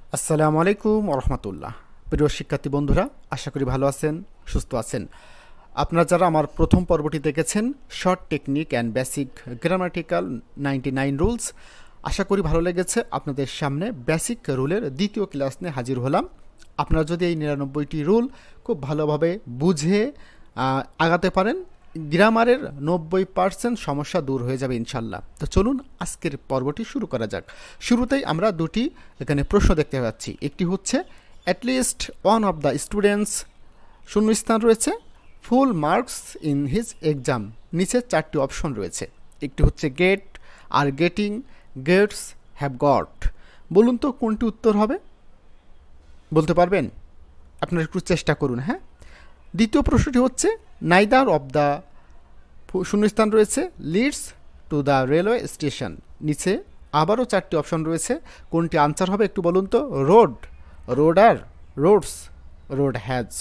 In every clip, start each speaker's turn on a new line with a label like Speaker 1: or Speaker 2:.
Speaker 1: আসসালামু আলাইকুম ওরহমতুল্লাহ। প্রিয় শিক্ষার্থী বন্ধুরা, আশা করি ভালো আছেন, সুস্থ আছেন। আপনারা যারা আমার প্রথম পর্বটি দেখেছেন, short technique and basic grammatical 99 rules, আশা করি ভালো লেগেছে। আপনাদের সামনে বেসিক রুলের দ্বিতীয় ক্লাস নিয়ে হাজির হলাম। আপনারা যদি এই 99টি রুল খুব ভালোভাবে বুঝে আগাতে পারেন, গ্রামারের 90% সমস্যা দূর হয়ে যাবে ইনশাল্লাহ। তো চলুন আজকের পর্বটি শুরু করা যাক। শুরুতেই আমরা দুটি এখানে প্রশ্ন দেখতে পাচ্ছি। একটি হচ্ছে at least one of the students, শূন্যস্থান রয়েছে, full marks in his exam. নিচে চারটি অপশন রয়েছে। একটি হচ্ছে গেট, আর গেটিং, গেটস, হ্যাভ গট। বলুন তো কোনটি উত্তর হবে? বলতে পারবেন? আপনারা একটু চেষ্টা করুন। হ্যাঁ, দ্বিতীয় প্রশ্নটি হচ্ছে নাইদার অফ দ্য, শূন্যস্থান রয়েছে, leads to the railway station. নিচে আবারও চারটি অপশন রয়েছে, কোনটি আনসার হবে একটু বলুন তো? রোড, রোডার, রোডস, রোড হ্যাজ।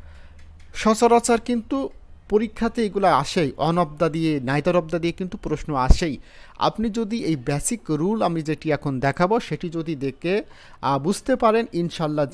Speaker 1: সচরাচর কিন্তু পরীক্ষাতে এগুলো আসেই, অন অফ দ্য দিয়ে, নাইদার অফ দ্য দিয়ে কিন্তু প্রশ্ন আসেই। আপনি যদি এই বেসিক রুল আমি যেটি এখন দেখাবো সেটি যদি দেখে বুঝতে পারেন, ইনশাল্লাহ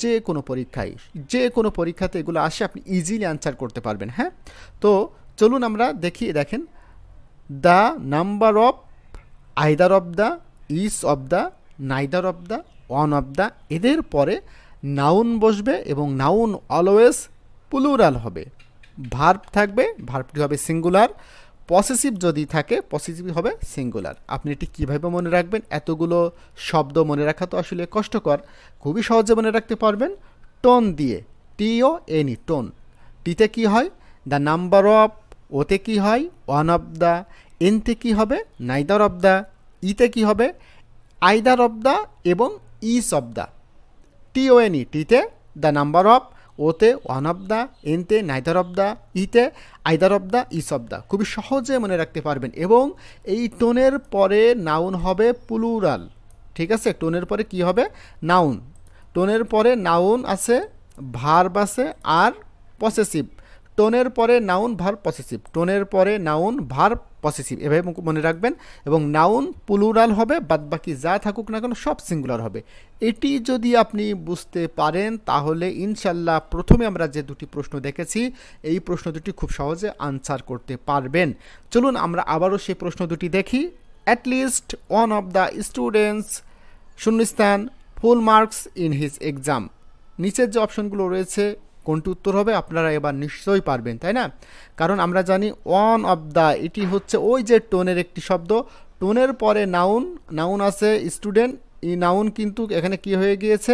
Speaker 1: যে কোনো পরীক্ষাতে এগুলো আসে, আপনি ইজিলি অ্যান্সার করতে পারবেন। হ্যাঁ, তো চলুন আমরা দেখি। দেখেন, the number of, either of the, each of the, neither of the, one of the, এদের পরে নাউন বসবে এবং নাউন অলওয়েজ প্লুরাল হবে। ভার্ব থাকবে, ভার্বটি হবে সিঙ্গুলার। পসেসিভ যদি থাকে, পসেসিভ হবে সিঙ্গুলার। আপনি এটি কীভাবে মনে রাখবেন? এতগুলো শব্দ মনে রাখা তো আসলে কষ্টকর। খুবই সহজে মনে রাখতে পারবেন টোন দিয়ে। TON, TON. টিতে কি হয়? The number of. ওতে কি হয়? One of the. এনতে কি হবে? Neither of the. ইতে কি হবে? আইদার অফ দ্য এবং ইস অফ দ্য। TON, টিতে দ্য নাম্বার অফ, ওতে ওয়ান অফ দ্য, এনতে নাইদার অফ দ্য, ইতে either of the, each of the. খুবই সহজে মনে রাখতে পারবেন। এবং এই টোনের পরে নাউন হবে প্লুরাল। ঠিক আছে, টোনের পরে কি হবে? নাউন। টোনের পরে নাউন আছে, ভার্ব আছে, আর পসেসিভ। টোনের পরে নাউন, ভার্ব, পসেসিভ। টোনের পরে নাউন, ভার্ব, পসেসিভ। এভাবে মনে রাখবেন। এবং নাউন প্লুরাল হবে, বাদবাকি যা থাকুক না কেন সব সিঙ্গুলার হবে। এটি যদি আপনি বুঝতে পারেন তাহলে ইনশাল্লাহ প্রথমে আমরা যে দুটি প্রশ্ন দেখেছি, এই প্রশ্ন দুটি খুব সহজে আনসার করতে পারবেন। চলুন আমরা আবারও সেই প্রশ্ন দুটি দেখি। At least one of the students, শূন্যস্থান, full marks in his exam. নিচের যে অপশনগুলো রয়েছে, কোনটি উত্তর হবে? আপনারা এবার নিশ্চয়ই পারবেন, তাই না? কারণ আমরা জানি ওয়ান অফ দ্য, এটি হচ্ছে ওই যে টোনের একটি শব্দ। টোনের পরে নাউন, নাউন আছে স্টুডেন্ট। এই নাউন কিন্তু এখানে কি হয়ে গিয়েছে?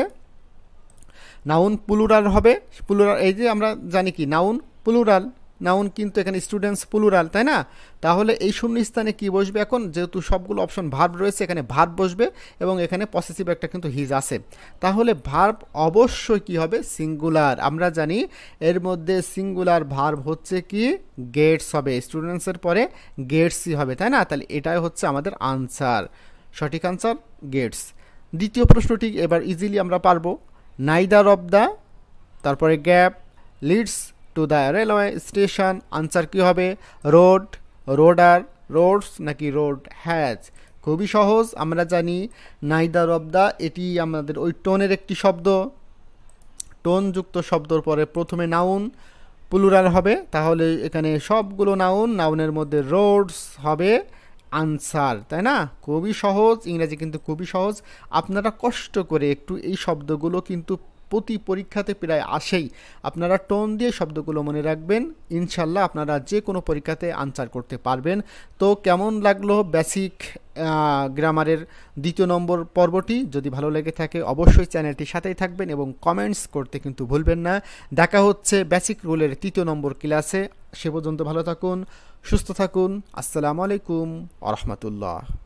Speaker 1: নাউন প্লুরাল হবে। প্লুরাল, এই যে আমরা জানি কি নাউন প্লুরাল, নাউন কিন্তু এখানে স্টুডেন্টস প্লুরাল, তাই না? তাহলে এই শূন্যস্থানে কি বসবে? এখন যেহেতু সবগুলো অপশন ভার্ব রয়েছে, এখানে ভার্ব বসবে এবং এখানে পসেসিভ একটা কিন্তু হিজ আছে। তাহলে ভার্ব অবশ্যই কি হবে? সিঙ্গুলার। আমরা জানি এর মধ্যে সিঙ্গুলার ভার্ব হচ্ছে কি? গেটস হবে। স্টুডেন্টসের পরে গেটসই হবে, তাই না? তাহলে এটাই হচ্ছে আমাদের আনসার, সঠিক আনসার গেটস। দ্বিতীয় প্রশ্নটি এবার ইজিলি আমরা পারবো। নাইদার অফ দ্য, তারপরে gap, leads to the railway station. Answer কী হবে? রোড, রোডার, রোডস, নাকি রোড হ্যাজ? খুবই সহজ। আমরা জানি নাইদার অফ দ্য, এটি আমাদের ওই টোনের একটি শব্দ। টোনযুক্ত শব্দর পরে প্রথমে নাউন প্লুরাল হবে। তাহলে এখানে সবগুলো নাউন, নাউনের মধ্যে রোডস হবে আনসার, তাই না? খুবই সহজ। ইংরেজি কিন্তু খুবই সহজ। আপনারা কষ্ট করে একটু এই শব্দগুলো কিন্তু প্রতি পরীক্ষাতে প্রায় আসেই, আপনারা টোন দিয়ে শব্দগুলো মনে রাখবেন। ইনশাল্লাহ আপনারা যে কোনো পরীক্ষাতে আনসার করতে পারবেন। তো কেমন লাগলো বেসিক গ্রামারের দ্বিতীয় নম্বর পর্বটি? যদি ভালো লেগে থাকে অবশ্যই চ্যানেলটির সাথেই থাকবেন এবং কমেন্টস করতে কিন্তু ভুলবেন না। দেখা হচ্ছে বেসিক রুলের তৃতীয় নম্বর ক্লাসে। সে পর্যন্ত ভালো থাকুন, সুস্থ থাকুন। আসসালামু আলাইকুম ওয়া রাহমাতুল্লাহ।